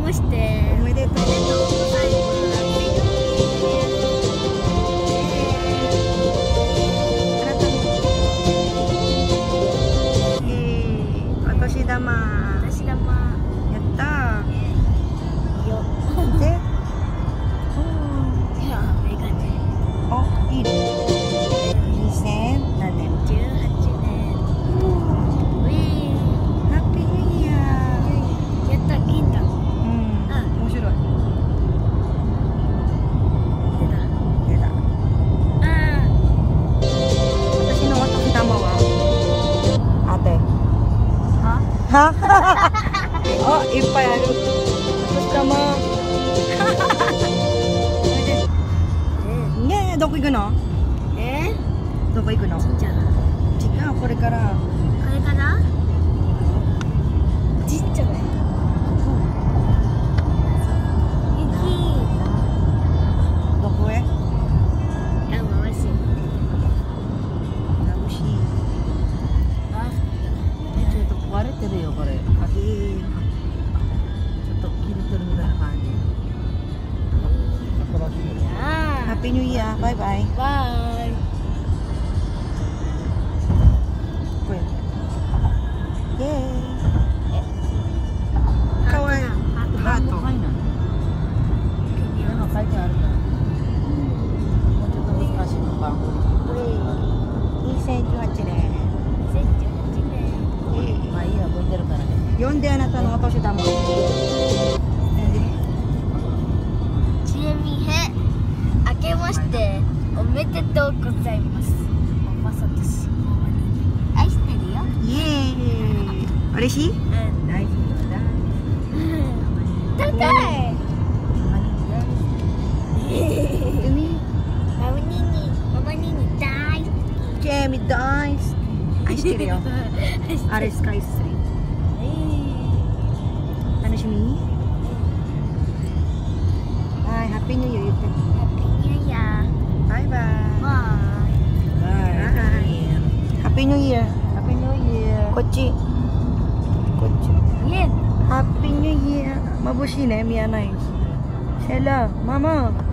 まして。 おめでとう。 ございます。 お年玉。 お年玉。 やったー。 よ。 で、 いや、メガネ。 あ、いいね。2000何年 18年。ウィー。 ハッピーニューイヤー。 やった、銀だ。 面白い。 出た。 出た。私のお年玉は当て。はあ、いっぱいある。お年玉。ねえ、どこ行くの？どこ行くの？ 神社。 違う、これから。 これから神社だよ。 どこへ？ やまわし。 名護市。 ちょっと壊れてるよこれ。ちょっと切れてるみたいな感じ。 ハッピーニューイヤー。バイバイ。 バイ。 これ。イエーイ。かわいい。ハート。 はいな。なんか書いてあるな。もうちょっと難しいのか。 これ2018年。 まあいいや、覚えてるからね。 読んであなたのお年玉。 ちえみへ。明けましておめでとうございます。おまさとし。愛してるよ。 イエーイ。嬉しい？ 大好きだ。 高い。 海。 ママニニ大好き。 ジェミ大好き。愛してるよ。あれスカイツリー。楽しみ？はい、ハッピーニューイヤー言って。 ハッピーニューイヤー。 バイバイ。 バハッピーニューイヤー。 ハッピーニューイヤー。 こっち。こっち。 イ。イエー。 ハッピーニューイヤー。眩しいね、見えない。シェラ、ママ。